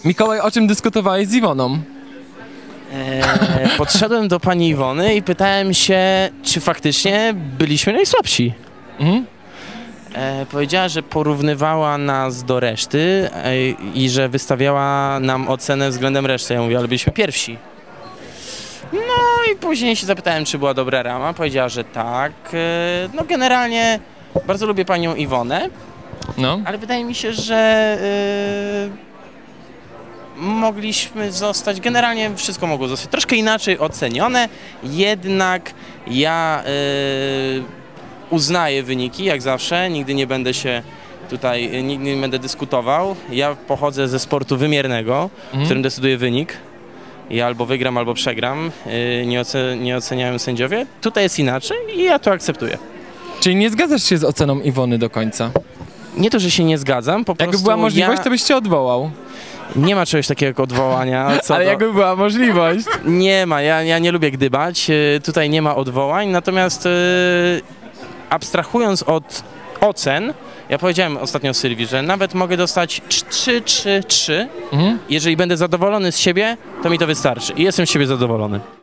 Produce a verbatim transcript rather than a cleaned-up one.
Mikołaj, o czym dyskutowałeś z Iwoną? Eee, podszedłem do pani Iwony i pytałem się, czy faktycznie byliśmy najsłabsi. Mhm. E, powiedziała, że porównywała nas do reszty e, i że wystawiała nam ocenę względem reszty. Ja mówię, ale byliśmy pierwsi. No i później się zapytałem, czy była dobra rama. Powiedziała, że tak. E, no generalnie bardzo lubię panią Iwonę, No. ale wydaje mi się, że e, mogliśmy zostać, generalnie wszystko mogło zostać troszkę inaczej ocenione, jednak ja e, uznaję wyniki, jak zawsze, nigdy nie będę się tutaj, nigdy nie będę dyskutował. Ja pochodzę ze sportu wymiernego, Mhm. w którym decyduje wynik. Ja albo wygram, albo przegram. Nie, oce, nie oceniają sędziowie. Tutaj jest inaczej i ja to akceptuję. Czyli nie zgadzasz się z oceną Iwony do końca? Nie to, że się nie zgadzam, po Jakby prostu była możliwość, ja... to byś cię odwołał. Nie ma czegoś takiego jak odwołania. Co Ale do... jakby była możliwość. Nie ma, ja, ja nie lubię gdybać. Tutaj nie ma odwołań, natomiast abstrahując od ocen, ja powiedziałem ostatnio Sylwii, że nawet mogę dostać trzy, trzy, trzy. Mhm. Jeżeli będę zadowolony z siebie, to mi to wystarczy i jestem z siebie zadowolony.